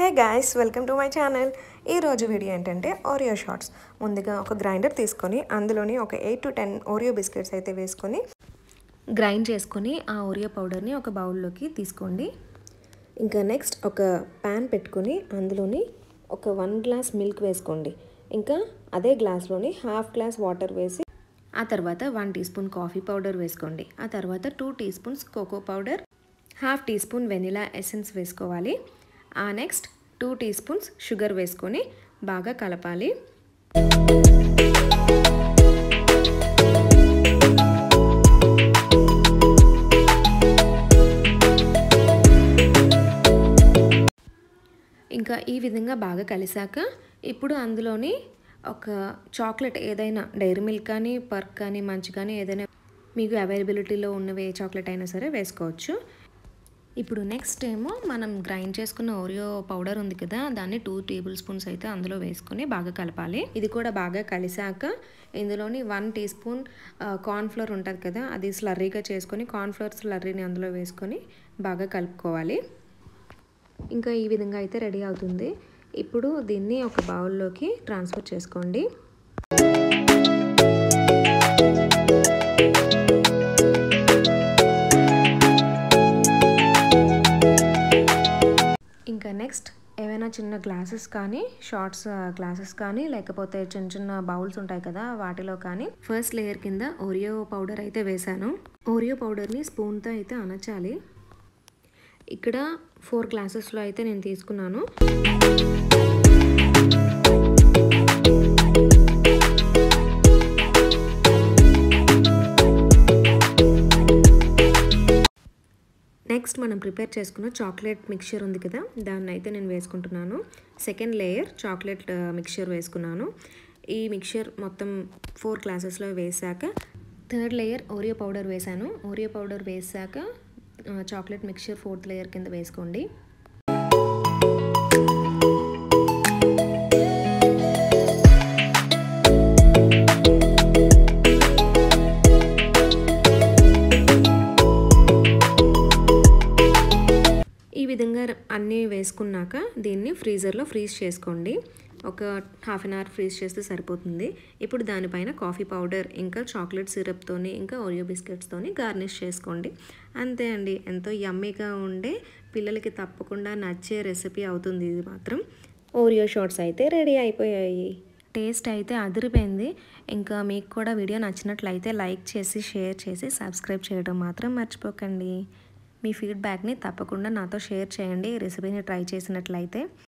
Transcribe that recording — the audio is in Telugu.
Hey guys, welcome to my channel. ఈరోజు వీడియో ఏంటంటే ఓరియో షార్ట్స్. ముందుగా ఒక గ్రైండర్ తీసుకొని అందులోని ఒక 8 to 10 ఓరియో బిస్కెట్స్ అయితే వేసుకొని గ్రైండ్ చేసుకొని ఆ ఓరియో పౌడర్ని ఒక బౌల్లోకి తీసుకోండి. ఇంకా నెక్స్ట్ ఒక ప్యాన్ పెట్టుకొని అందులోని ఒక 1 గ్లాస్ మిల్క్ వేసుకోండి. ఇంకా అదే గ్లాస్లోని హాఫ్ గ్లాస్ వాటర్ వేసి ఆ తర్వాత 1 టీ స్పూన్ కాఫీ పౌడర్ వేసుకోండి. ఆ తర్వాత 2 teaspoons cocoa powder, half teaspoon vanilla essence వేసుకోవాలి. ఆ నెక్స్ట్ 2 టీ స్పూన్స్ షుగర్ వేసుకొని బాగా కలపాలి. ఇంకా ఈ విధంగా బాగా కలిసాక ఇప్పుడు అందులోని ఒక చాక్లెట్ ఏదైనా డైరీ మిల్క్ కానీ పర్క్ కానీ మంచి కానీ ఏదైనా మీకు అవైలబిలిటీలో ఉన్నవి ఏ చాక్లెట్ అయినా సరే వేసుకోవచ్చు. ఇప్పుడు నెక్స్ట్ ఏమో మనం గ్రైండ్ చేసుకున్న ఓరియో పౌడర్ ఉంది కదా, దాన్ని 2 టేబుల్ స్పూన్స్ అయితే అందులో వేసుకొని బాగా కలపాలి. ఇది కూడా బాగా కలిసాక ఇందులోని 1 టీ స్పూన్ కార్న్ఫ్లోర్ ఉంటుంది కదా, అది స్లర్రీగా చేసుకొని కార్న్ఫ్లోర్ స్లర్రీని అందులో వేసుకొని బాగా కలుపుకోవాలి. ఇంకా ఈ విధంగా అయితే రెడీ అవుతుంది. ఇప్పుడు దీన్ని ఒక బౌల్లోకి ట్రాన్స్ఫర్ చేసుకోండి. ఇంకా నెక్స్ట్ ఏవైనా చిన్న గ్లాసెస్ కానీ షార్ట్స్ గ్లాసెస్ కానీ లేకపోతే చిన్న చిన్న బౌల్స్ ఉంటాయి కదా, వాటిలో కానీ ఫస్ట్ లేయర్ కింద ఓరియో పౌడర్ అయితే వేసాను. ఓరియో పౌడర్ని స్పూన్తో అయితే అనచాలి. ఇక్కడ 4 గ్లాసెస్లో అయితే నేను తీసుకున్నాను. నెక్స్ట్ మనం ప్రిపేర్ చేసుకున్న చాక్లెట్ మిక్చర్ ఉంది కదా, దాన్ని అయితే నేను వేసుకుంటున్నాను. సెకండ్ లేయర్ చాక్లెట్ మిక్చర్ వేసుకున్నాను. ఈ మిక్చర్ మొత్తం 4 గ్లాసెస్లో వేసాక థర్డ్ లేయర్ ఓరియో పౌడర్ వేసాను. ఓరియో పౌడర్ వేసాక చాక్లెట్ మిక్చర్ 4th లేయర్ కింద వేసుకోండి. ఈ విధంగా అన్నీ వేసుకున్నాక దీన్ని ఫ్రీజర్లో ఫ్రీజ్ చేసుకోండి. ఒక హాఫ్ అన్ అవర్ ఫ్రీజ్ చేస్తే సరిపోతుంది. ఇప్పుడు దానిపైన కాఫీ పౌడర్ ఇంకా చాక్లెట్ సిరప్తోని ఇంకా ఓరియో బిస్కెట్స్తోని గార్నిష్ చేసుకోండి. అంతే అండి, ఎంతో యమ్మీగా ఉండే పిల్లలకి తప్పకుండా నచ్చే రెసిపీ అవుతుంది. ఇది మాత్రం ఓరియో షార్ట్స్ అయితే రెడీ అయిపోయాయి. టేస్ట్ అయితే అదిరిపోయింది. ఇంకా మీకు కూడా వీడియో నచ్చినట్లయితే లైక్ చేసి షేర్ చేసి సబ్స్క్రైబ్ చేయడం మాత్రం మర్చిపోకండి. మీ ఫీడ్బ్యాక్ని తప్పకుండా నాతో షేర్ చేయండి. ఈ రెసిపీని ట్రై చేసినట్లయితే